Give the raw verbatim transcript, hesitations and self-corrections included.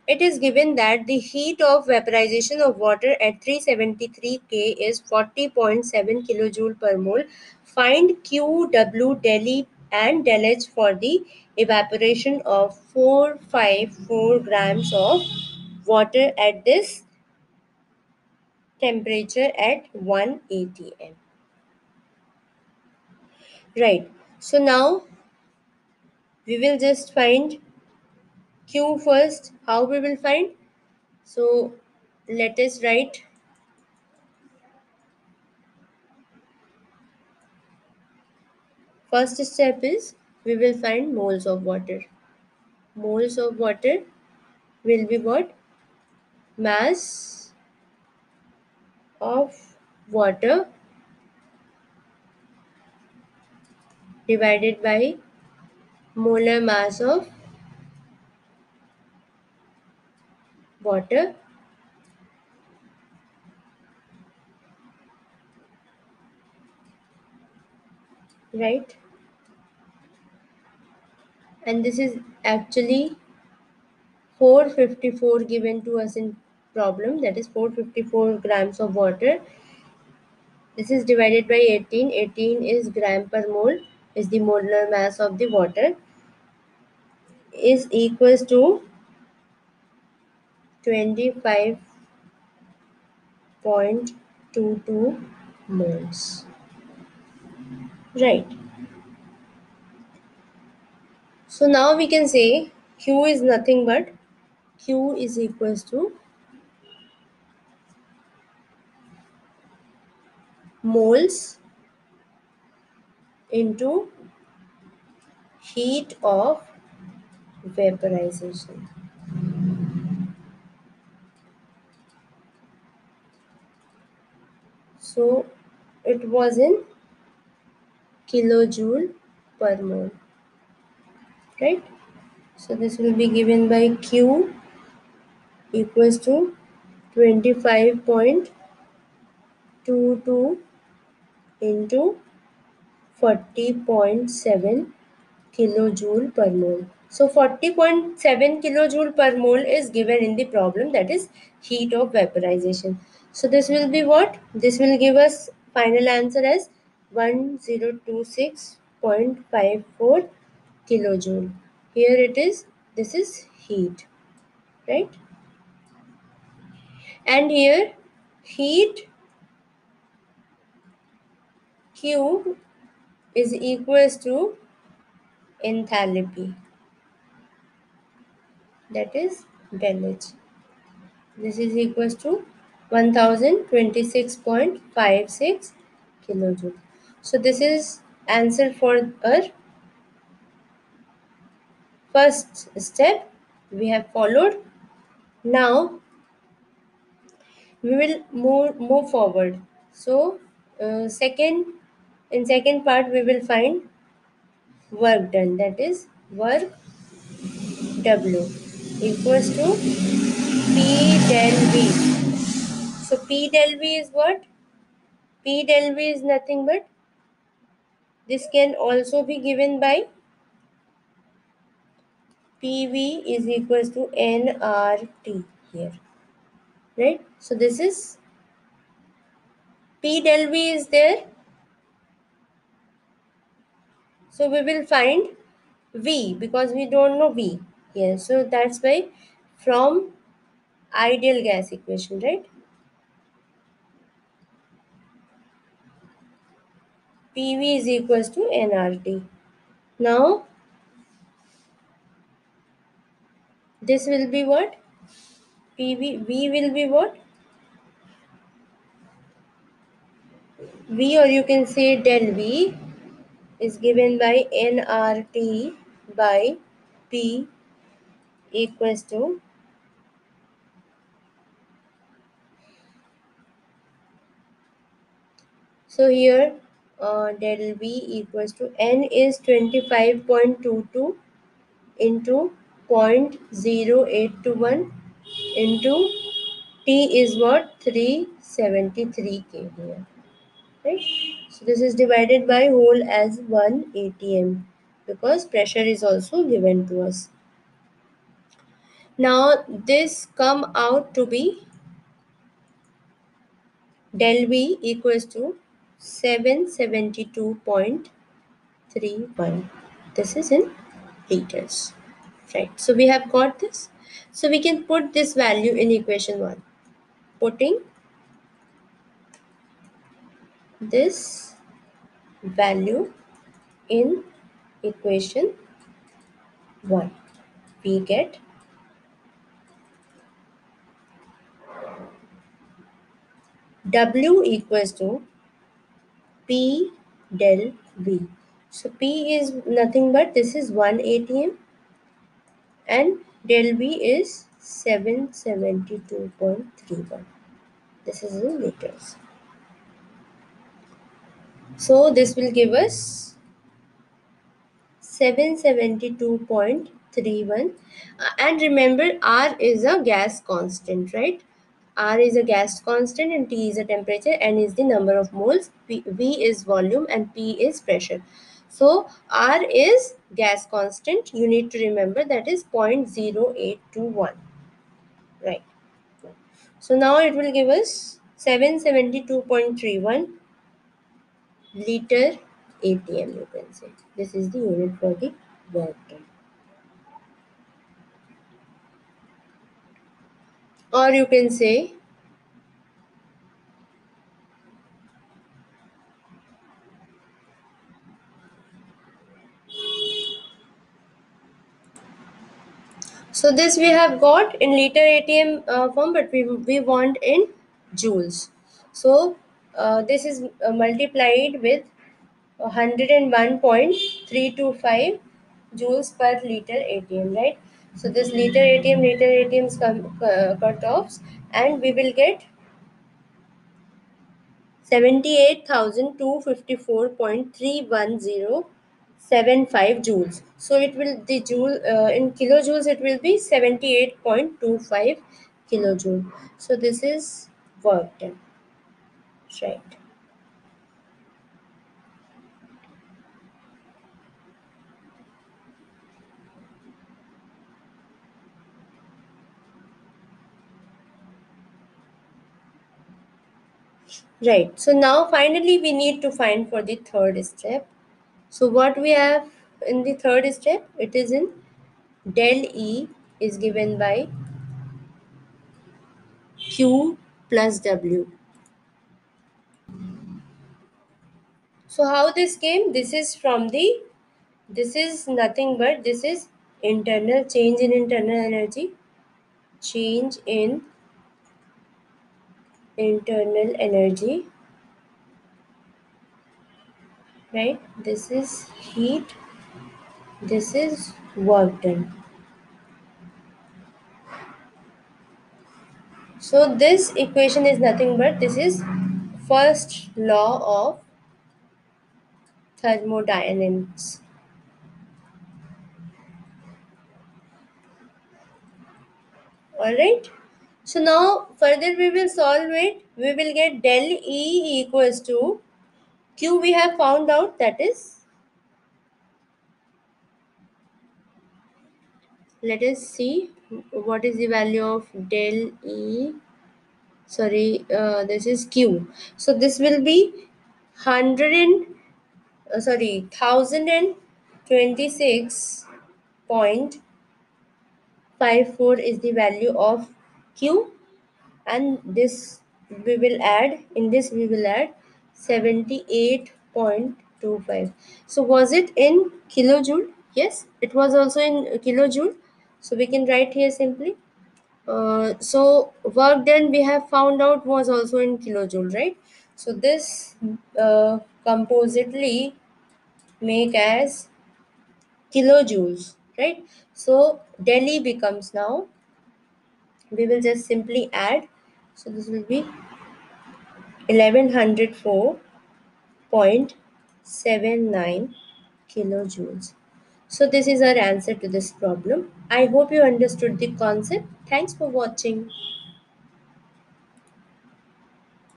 it is given that the heat of vaporization of water at three hundred seventy-three K is forty point seven kilojoule per mole. Find Q, W, del E and del H for the evaporation of four hundred fifty-four grams of water at this temperature at one A T M. Right. So now we will just find Q first. How we will find? So let us write. First step is we will find moles of water. Moles of water will be what? Mass of water divided by molar mass of water right, and this is actually four hundred fifty-four given to us in problem, that is four hundred fifty-four grams of water. This is divided by eighteen. eighteen is gram per mole, is the molar mass of the water, is equals to twenty-five point two two moles. Right. So now we can say Q is nothing but Q is equals to moles into heat of vaporization. So it was in kilojoule per mole. Right? So this will be given by Q equals to twenty-five point two two into forty point seven kilojoule per mole. So forty point seven kilojoule per mole is given in the problem, that is heat of vaporization. So this will be what? This will give us final answer as one thousand twenty-six point five four kilojoule. Here it is, this is heat, right? And here heat Q is equals to enthalpy, that is del H. This is equals to one thousand twenty-six point five six kilojoule. So this is answer for our first step we have followed. Now we will move move forward. So uh, second in second part we will find work done, that is work W equals to P del V. So P del V is what? P del V is nothing but, this can also be given by P V is equals to N R T here, right? So this is P del V is there. So we will find V because we don't know V here. So that's why from ideal gas equation, right? P V is equals to N R T. Now this will be what? P V, V will be what? V, or you can say del V is given by N R T by P equals to, so here uh, del V equals to N is twenty-five point two two into zero point zero eight two one into T is what? three hundred seventy-three K here, right? So this is divided by whole as one A T M because pressure is also given to us. Now this come out to be del V equals to seven hundred seventy-two point three one. This is in liters, right? So we have got this. So we can put this value in equation one. Putting this value in equation one, we get W equals to P del V. So P is nothing but this is one A T M and del V is seven hundred seventy-two point three one. This is in liters. So this will give us seven hundred seventy-two point three one. Uh, and remember, R is a gas constant, right? R is a gas constant and T is a temperature, N is the number of moles, P, V is volume and P is pressure. So R is gas constant. You need to remember that is zero point zero eight two one. Right. So now it will give us seven hundred seventy-two point three one liter A T M, you can say. This is the unit for the work done. Or you can say so this we have got in liter A T M uh, form, but we, we want in joules. So uh, this is uh, multiplied with one hundred one point three two five joules per liter A T M, right? So this liter A T M, liter A T Ms come uh, cut offs, and we will get seventy-eight thousand two hundred fifty-four point three one zero seven five joules. So it will the joule uh, in kilojoules it will be seventy-eight point two five kilojoule. So this is work done, right? Right. So now finally we need to find for the third step. So what we have in the third step, it is in del E is given by Q plus W. So how this came? This is from the, this is nothing but this is internal change in internal energy, change in internal energy, right? This is heat, this is work done. So this equation is nothing but this is first law of thermodynamics. Alright. So now further we will solve it. We will get del E equals to Q we have found out, that is, let us see what is the value of del E. Sorry, uh, this is Q. So this will be one hundred and uh, sorry one thousand twenty-six point five four is the value of Q, and this we will add in this we will add seventy-eight point two five. So was it in kilojoule? Yes, it was also in kilojoule. So we can write here simply. Uh, so work done we have found out was also in kilojoule, right? So this uh, compositely make as kilojoules, right? So Delhi becomes now, we will just simply add. So this will be eleven oh four point seven nine kilojoules. So this is our answer to this problem. I hope you understood the concept. Thanks for watching.